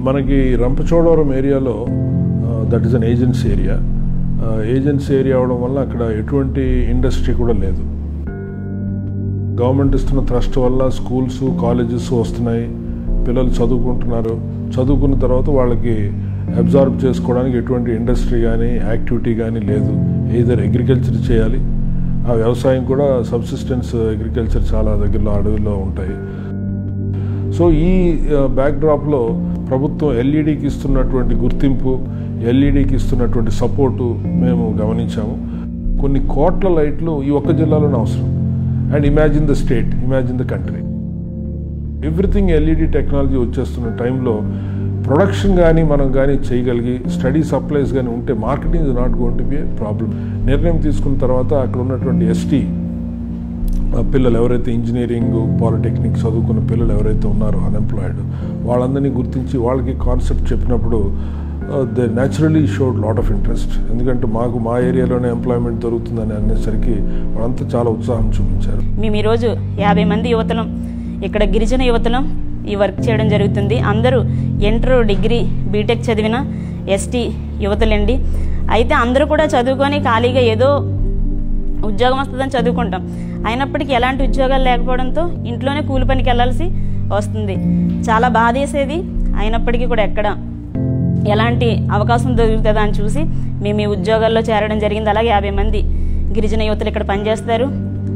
మనకి రంపచోడవరం ఏరియాలో that is an agency area. Agency area అవడం వల్ల అక్కడ ఎటువంటి ఇండస్ట్రీ కూడా లేదు. గవర్నమెంట్ ఇస్తున్న ట్రస్ట్ వల్ల స్కూల్స్ కాలేజెస్ వస్తున్నాయి, పిల్లలు చదువుకుంటున్నారు. చదువుకున్న తర్వాత వాళ్ళకి అబ్జార్బ్ చేసుకోవడానికి ఎటువంటి ఇండస్ట్రీ కానీ యాక్టివిటీ కానీ లేదు. ఏదర్ అగ్రికల్చర్ చేయాలి, ఆ వ్యవసాయం కూడా సబ్సిస్టెన్స్ అగ్రికల్చర్ చాలా దగ్గరలో అడవిలో ఉంటాయి. సో ఈ బ్యాక్డ్రాప్లో ప్రభుత్వం ఎల్ఈడికి ఇస్తున్నటువంటి గుర్తింపు, ఎల్ఈడికి ఇస్తున్నటువంటి సపోర్టు మేము గమనించాము. కొన్ని కోట్ల లైట్లు ఈ ఒక్క జిల్లాలోనే అవసరం. And imagine the state, imagine the country. Everything LED technology వచ్చేస్తున్న టైంలో ప్రొడక్షన్ కానీ మనం కానీ చేయగలిగి స్టడీ సప్లైస్ కానీ ఉంటే marketing is not going to be a problem. నిర్ణయం తీసుకున్న తర్వాత అక్కడ ఉన్నటువంటి ఎస్టీ పిల్లలు ఎవరైతే ఇంజనీరింగ్ పాలిటెక్నిక్ చదువుకున్న పిల్లలు ఎవరైతే ఉన్నారో అన్ఎంప్లాయిడ్, వాళ్ళందరినీ గుర్తించి వాళ్ళకి కాన్సెప్ట్ చెప్పినప్పుడు they naturally showed lot of interest. ఎందుకంటే మాకు మా ఏరియాలోనే ఎంప్లాయ్మెంట్ దొరుకుతుందని అనేసరికి వాళ్ళంతా చాలా ఉత్సాహం చూపించారు. మేము ఈరోజు 50 మంది యువతలం, ఇక్కడ గిరిజన యువతలం ఈ వర్క్ చేయడం జరుగుతుంది. అందరూ ఇంటర్, డిగ్రీ, బీటెక్ చదివిన ఎస్టీ యువతలండి. అయితే అందరూ కూడా చదువుకొని ఖాళీగా ఏదో ఉద్యోగం వస్తుందని చదువుకుంటాం. అయినప్పటికీ ఎలాంటి ఉద్యోగాలు లేకపోవడంతో ఇంట్లోనే కూలి పనికి వెళ్ళాల్సి వస్తుంది. చాలా బాధేసేది. అయినప్పటికీ కూడా ఎక్కడ ఎలాంటి అవకాశం దొరుకుతుందా అని చూసి మేము ఈ ఉద్యోగాల్లో చేరడం జరిగింది. అలాగే 50 మంది గిరిజన యువతలు ఇక్కడ పనిచేస్తారు.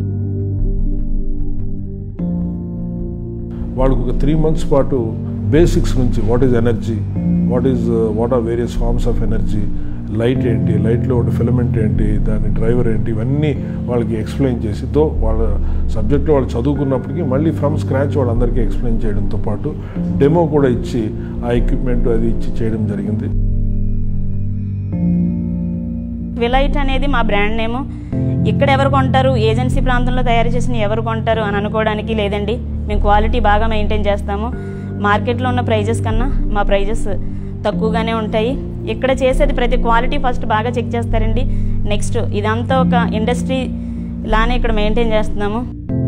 వాళ్ళకు ఒక 3 months పాటు బేసిక్స్ నుంచి what is energy, what are various forms of energy, light ఏంటి, లైట్లో ఒక ఫిలమెంట్ ఏంటి, దాని డ్రైవర్ ఏంటి, ఇవన్నీ వాళ్ళకి ఎక్స్ప్లెయిన్ చేసి వాళ్ళ సబ్జెక్ట్లో వాళ్ళు చదువుకున్నప్పటికీ మళ్ళీ ఫ్రమ్ స్క్రాచ్ వాళ్ళందరికీ ఎక్స్ప్లెయిన్ చేయడంతో పాటు డెమో కూడా ఇచ్చి ఆ ఎక్విప్మెంట్ అది ఇచ్చి చేయడం జరిగింది. విలైట్ అనేది మా బ్రాండ్ నేము. ఇక్కడ ఎవరు కొంటారు, ఏజెన్సీ ప్రాంతంలో తయారు చేసిన ఎవరు కొంటారు అని అనుకోవడానికి లేదండి. మేము క్వాలిటీ బాగా మెయింటైన్ చేస్తాము. మార్కెట్లో ఉన్న ప్రైజెస్ కన్నా మా ప్రైజెస్ తక్కువగానే ఉంటాయి. ఇక్కడ చేసేది ప్రతి క్వాలిటీ ఫస్ట్ బాగా చెక్ చేస్తారండి. నెక్స్ట్ ఇదంతా ఒక ఇండస్ట్రీ లానే ఇక్కడ మెయింటైన్ చేస్తున్నాము.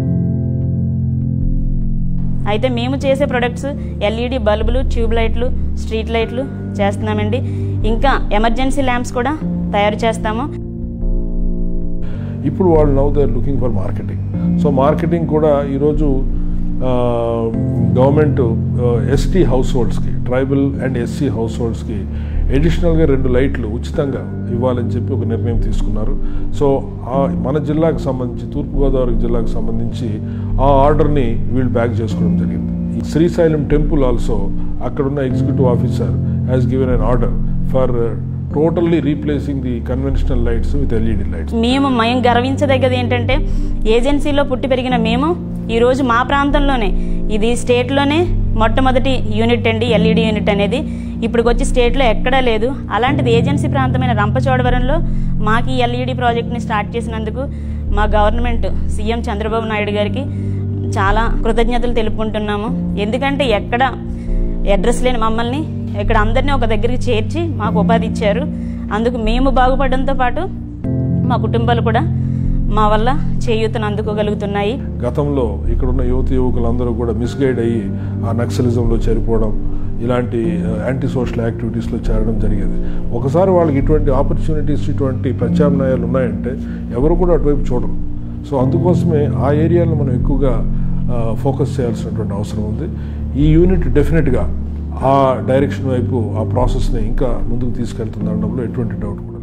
అయితే మేము చేసే ప్రొడక్ట్స్ ఎల్ఈడి బల్బులు, ట్యూబ్ లైట్లు, స్ట్రీట్ లైట్లు చేస్తున్నామండి. ఇంకా ఎమర్జెన్సీ ల్యాంప్స్ కూడా తయారు చేస్తాము. ఇప్పుడు వాళ్ళు now they are looking for marketing. So marketing కూడా ఈరోజు గవర్నమెంట్ ఎస్టీ హౌస్ హోల్డ్స్కి, ట్రైబల్ అండ్ ఎస్సీ హౌస్ హోల్డ్స్కి అడిషనల్గా 2 లైట్లు ఉచితంగా ఇవ్వాలని చెప్పి ఒక నిర్ణయం తీసుకున్నారు. సో మన జిల్లాకు సంబంధించి, తూర్పుగోదావరి జిల్లాకు సంబంధించి ఆ ఆర్డర్ని వీళ్ళు బ్యాక్ చేసుకోవడం జరిగింది. శ్రీశైలం టెంపుల్ ఆల్సో అక్కడున్న executive officer has given an order for totally replacing the conventional lights with LED lights. మేము గర్వించదగ్గది ఏంటంటే ఏజెన్సీలో పుట్టి పెరిగిన మేము ఈరోజు మా ప్రాంతంలోనే, ఇది స్టేట్లోనే మొట్టమొదటి యూనిట్ అండి ఎల్ఈడి యూనిట్ అనేది. ఇప్పుడు వచ్చి స్టేట్లో ఎక్కడా లేదు. అలాంటిది ఏజెన్సీ ప్రాంతమైన రంపచోడవరంలో మాకు ఈ ఎల్ఈడి ప్రాజెక్ట్ని స్టార్ట్ చేసినందుకు మా గవర్నమెంట్ సీఎం చంద్రబాబు నాయుడు గారికి చాలా కృతజ్ఞతలు తెలుపుకుంటున్నాము. ఎందుకంటే ఎక్కడ అడ్రస్ లేని మమ్మల్ని ఇక్కడ అందరినీ ఒక దగ్గరికి చేర్చి మాకు ఉపాధి ఇచ్చారు. అందుకు మేము బాగుపడడంతో పాటు మా కుటుంబాలు కూడా మా వల్ల చేయూతను అందుకోగలుగుతున్నాయి. గతంలో ఇక్కడున్న యువకులందరూ కూడా మిస్గైడ్ అయ్యి ఆ నక్సలిజంలో చేరిపోవడం, ఇలాంటి యాంటీ సోషల్ యాక్టివిటీస్లో చేరడం జరిగేది. ఒకసారి వాళ్ళకి ఇటువంటి ఆపర్చునిటీస్, ఇటువంటి ప్రత్యామ్నాయాలు ఉన్నాయంటే ఎవరు కూడా అటువైపు చూడరు. సో అందుకోసమే ఆ ఏరియాలో మనం ఎక్కువగా ఫోకస్ చేయాల్సినటువంటి అవసరం ఉంది. ఈ యూనిట్ డెఫినెట్గా ఆ డైరెక్షన్ వైపు ఆ ప్రాసెస్ని ఇంకా ముందుకు తీసుకెళ్తుందనడంలో ఎటువంటి డౌట్ కూడా